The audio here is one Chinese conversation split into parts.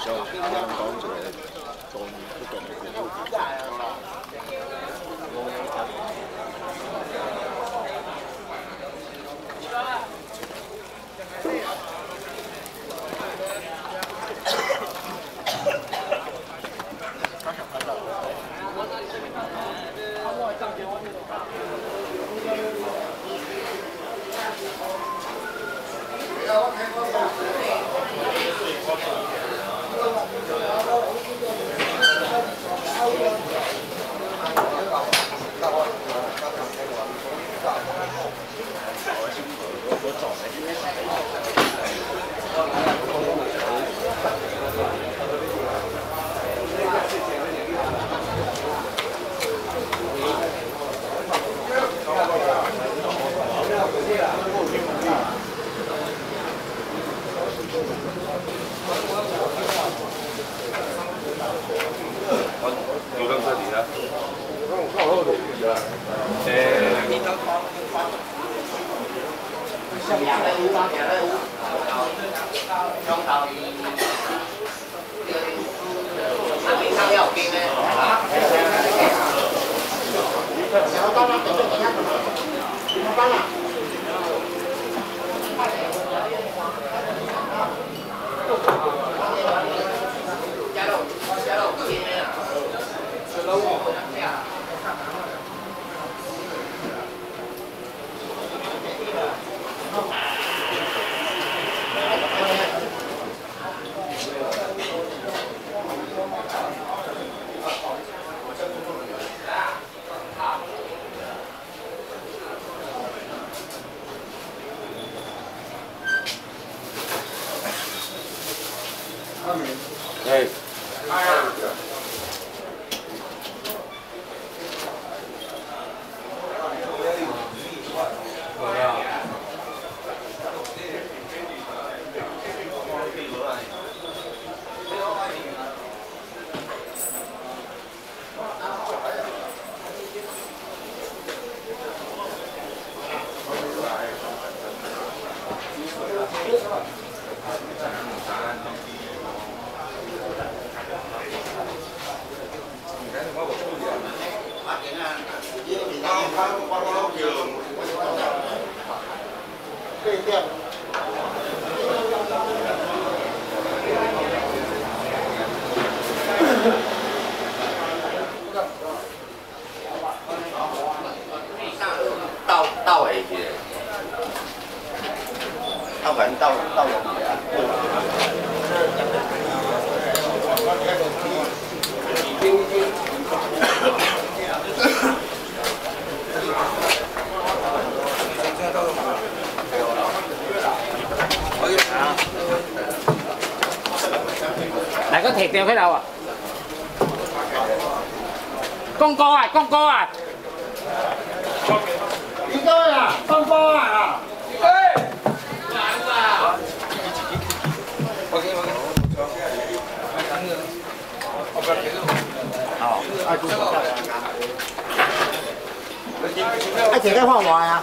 就香港一个重不重的建筑。 就到这里了。哎。倒下去，倒完倒落去啊！ 嚟個鐵掉喺度啊！公哥啊，公哥啊！應該啊，公哥啊！一陣間翻來啊！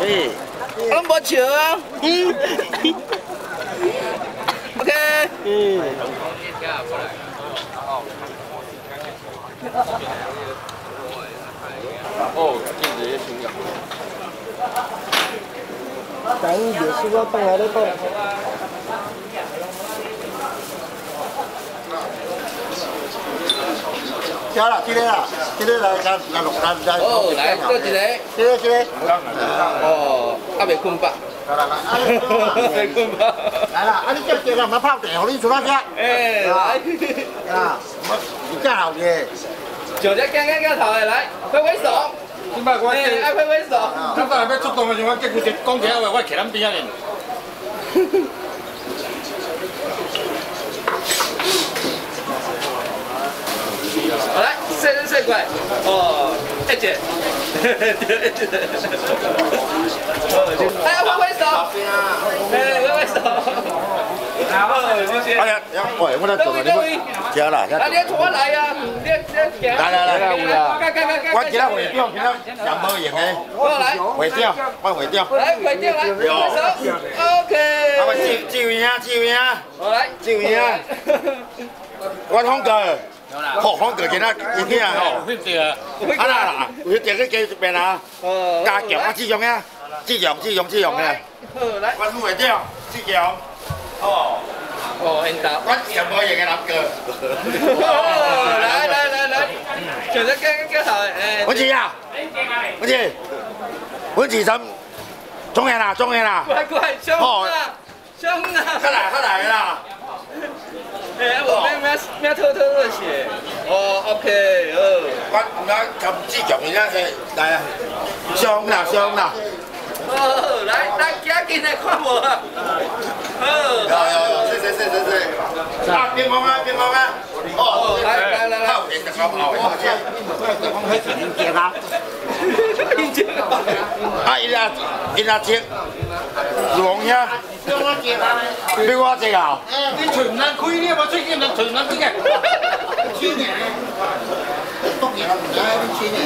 哎， 我拢无笑啊。OK。 哦，记得要清氧。 等耶稣啊，放下来讲。 交了，这个啦，这个来录来。 哦，来，倒一个。 这个。 哦，还未困吧？未困吧？ 来啦，啊你叫这个唔泡茶，互你做哪只？ 哎，来。 啊，你真好嘅。 就只镜头的来，挥挥手。 點解我？ 爱挥挥手。 今日要出動嘅時候，我叫佢哋講其他話，我企喺邊啊？ 好来，射过来，哦，一姐，哎，挥挥手，哎，挥挥手，好，谢谢。 哎呀，喂，我哋做嘅點？行啦， 啊，你拖來啊，你行。 來，我其他會長，其他人冇型嘅。 我來。 會長，我會長。 來，會長來，揮手。OK。 啊，我趙榮啊， 我來。 趙榮啊，我康哥。學康哥其他已經啊，啊啦，佢哋啲技術病啊，加強啊，志勇啊，志勇嘅。 好，來。 我會長，志勇。哦。 哦，引導。 我又冇型嘅諗嘅。 哦，來，就只鏡頭，誒。 文琪啊，文琪怎？中人啦， 乖，凶啊！ 快來啦！ 哎，我咩偷血？哦 ，OK， 哦。 我咁志強而家係嚟啊，傷啦。 哦，來，緊來看我啊！ 有，謝。啊，邊個啊？哦，來，後邊就咁後，我開始應接啦。啊，伊拉接，龍呀，俾我接啊！你全能開呢？我最近能全能啲嘅，千年，當然唔使千年。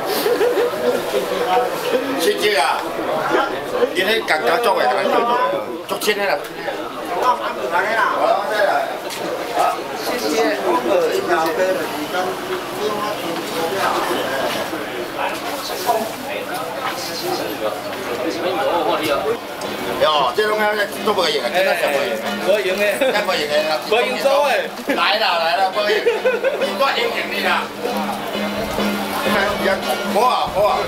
千姐啊！今天更加作為足千啦。謝謝。一條飛了幾根，喲，這種咧都冇型啊，真係冇型。 冇型嘅， 真冇型嘅， 冇型咗誒。 來啦，冇型，我型你啦。好啊。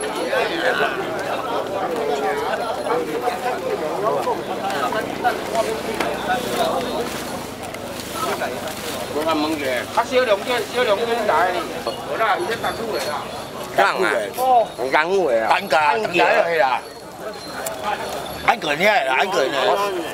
我问问嘅，小龍嘅大，好啦，而家特殊嚟啦。 干啊，干货啊，干架係啦，一個人咧，一個人，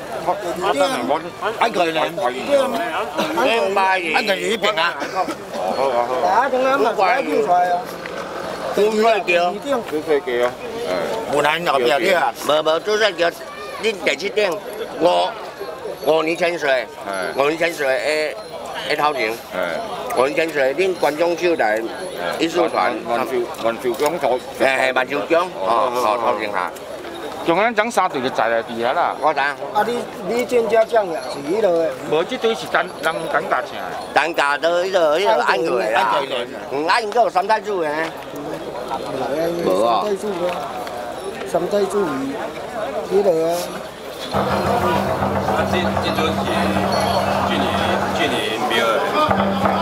一個人，明白嘅，一個人呢邊啊， 打中啱啊，標菜啊， 半歲叫， 幾歲幾啊？ 無難入邊啲啊，冇都係叫啲第七點，我年輕歲，我年輕歲一頭前，我年輕歲啲觀眾招嚟藝術團， 雲潮江台， 係雲潮江，哦，頭前下。 仲有整三隊就在地下啦。 我等， 啊你專家講呀，是迄落嘅。 無，即對是人等價錢。 等價都呢度按佢啦，按嗰個三太子嘅。冇啊。 三太子魚，迄落啊。 這陣是距離廟。